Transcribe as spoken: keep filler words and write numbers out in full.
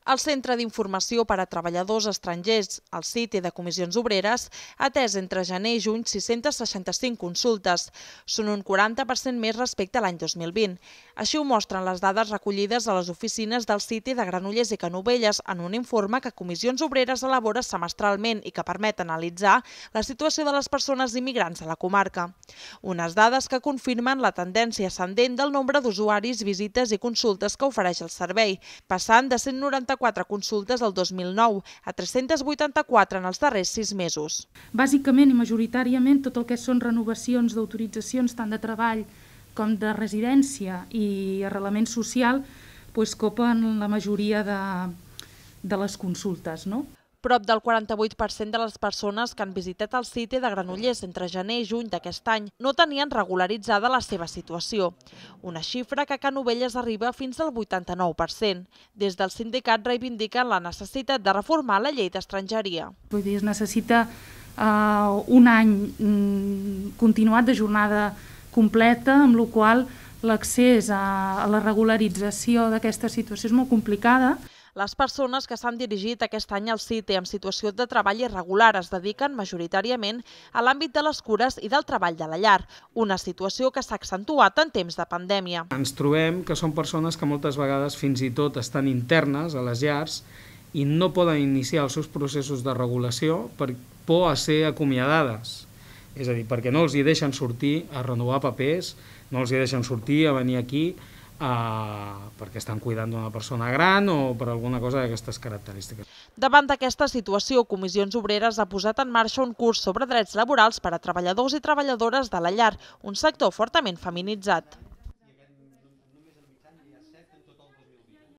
El Centre d'Informació per a Treballadors Estrangers, el C I T E de Comissions Obreres, ha atès entre gener i juny sis-centes seixanta-cinc consultes. Són un quaranta per cent més respecte a l'any dos mil vint. Així ho mostren les dades recollides a les oficines del C I T E de Granollers i Canovelles en un informe que Comissions Obreres elabora semestralment i que permet analitzar la situació de les persones immigrants a la comarca. Unes dades que confirmen la tendència ascendent del nombre d'usuaris, visites i consultes que ofereix el servei, passant de cent noranta-quatre consultes el dos mil nou a tres-centes vuitanta-quatre en els darrers sis mesos. Bàsicament i majoritàriament tot el que són renovacions d'autoritzacions tant de treball com de residència i arrelament social doncs copen la majoria de, de les consultes, no? Prop del quaranta-vuit per cent de les persones que han visitat el C I T E de Granollers entre gener i juny d'aquest any no tenien regularitzada la seva situació, una xifra que a Canovelles arriba fins al vuitanta-nou per cent. Des del sindicat reivindiquen la necessitat de reformar la llei d'estrangeria. Vull dir, es necessita uh, un any mm, continuat de jornada completa, amb la qual l'accés a, a la regularització d'aquesta situació és molt complicada. Les persones que s'han dirigit aquest any al C I T E en situació de treball irregular es dediquen majoritàriament a l'àmbit de les cures i del treball de la llar, una situació que s'ha accentuat en temps de pandèmia. Ens trobem que són persones que moltes vegades fins i tot estan internes a les llars i no poden iniciar els seus processos de regulació per por a ser acomiadades. És a dir, perquè no els hi deixen sortir a renovar papers, no els hi deixen sortir a venir aquí, Uh, perquè estan cuidant d'una persona gran o per alguna cosa d'aquestes característiques. Davant d'aquesta situació, Comissions Obreres ha posat en marxa un curs sobre drets laborals per a treballadors i treballadores de la llar, un sector fortament feminitzat.